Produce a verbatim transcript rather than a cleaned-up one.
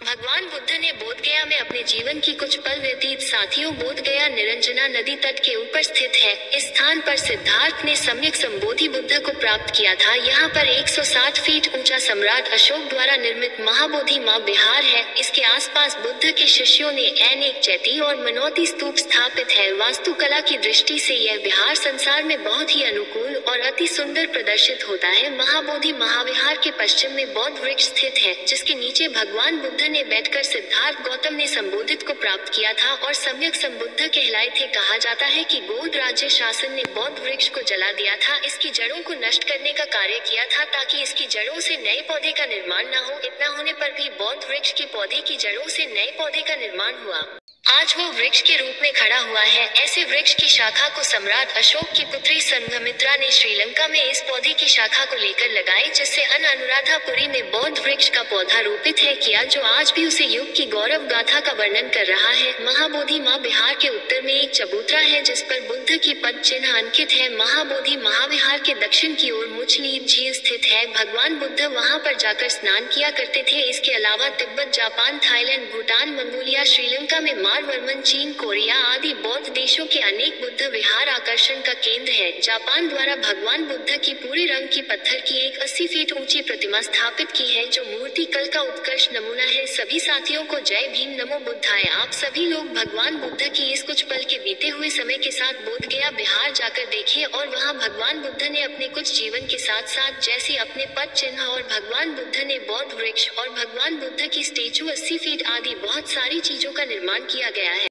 भगवान बुद्ध ने बोध गया में अपने जीवन की कुछ पल व्यतीत। साथियों, बोध गया निरंजना नदी तट के ऊपर स्थित है। इस स्थान पर सिद्धार्थ ने सम्यक संबोधि बुद्ध को प्राप्त किया था। यहाँ पर एक सौ साठ फीट ऊंचा सम्राट अशोक द्वारा निर्मित महाबोधि माँ विहार है। इसके आसपास बुद्ध के शिष्यों ने अनेक चैती और मनौती स्तूप स्थापित है। वास्तुकला की दृष्टि से यह विहार संसार में बहुत ही अनुकूल और अति सुंदर प्रदर्शित होता है। महाबोधि महाविहार के पश्चिम में बौद्ध वृक्ष स्थित है, जिसके नीचे भगवान बुद्ध ने बैठकर सिद्धार्थ गौतम ने संबोधित को प्राप्त किया था और सम्यक संबुद्ध कहलाए थे। कहा जाता है कि गौड़ राज्य शासन ने बौद्ध वृक्ष को जला दिया था, इसकी जड़ों को नष्ट करने का कार्य किया था ताकि इसकी जड़ों से नए पौधे का निर्माण न हो। इतना होने पर भी बौद्ध वृक्ष के पौधे की जड़ों से नए पौधे का निर्माण हुआ। आज वो वृक्ष के रूप में खड़ा हुआ है। ऐसे वृक्ष की शाखा को सम्राट अशोक की पुत्री संघमित्रा ने श्रीलंका में इस पौधे की शाखा को लेकर लगाई, जिससे अन अनुराधापुरी में बौद्ध वृक्ष का पौधा रोपित है किया, जो आज भी उसे युग की गौरव गाथा का वर्णन कर रहा है। महाबोधि माँ विहार के उत्तर में एक चबूतरा है जिस पर बुद्ध की पद चिन्ह अंकित है। महाबोधि महाविहार के दक्षिण की ओर मुचलीन झील स्थित है। भगवान बुद्ध वहाँ पर जाकर स्नान किया करते थे। इसके अलावा Tibet, Japan, Thailand, Bhutan, Mongolia, Sri Lanka में वर्मन, चीन, कोरिया आदि बौद्ध देशों के अनेक बुद्ध विहार आकर्षण का केंद्र है। जापान द्वारा भगवान बुद्ध की पूरे रंग की पत्थर की एक अस्सी फीट ऊंची प्रतिमा स्थापित की है, जो मूर्ति कल का उत्कृष्ट नमूना है। सभी साथियों को जय भीम, नमो बुद्धाय। आप सभी लोग भगवान बुद्ध की इस कुछ पल के बीते हुए समय के साथ बोध गया विहार जाकर देखिए और वहाँ भगवान बुद्ध ने अपने कुछ जीवन के साथ साथ जैसे अपने पद चिन्ह और भगवान बुद्ध ने बौद्ध वृक्ष और भगवान बुद्ध की स्टेचू अस्सी फीट आदि बहुत सारी चीजों का निर्माण किया गया है।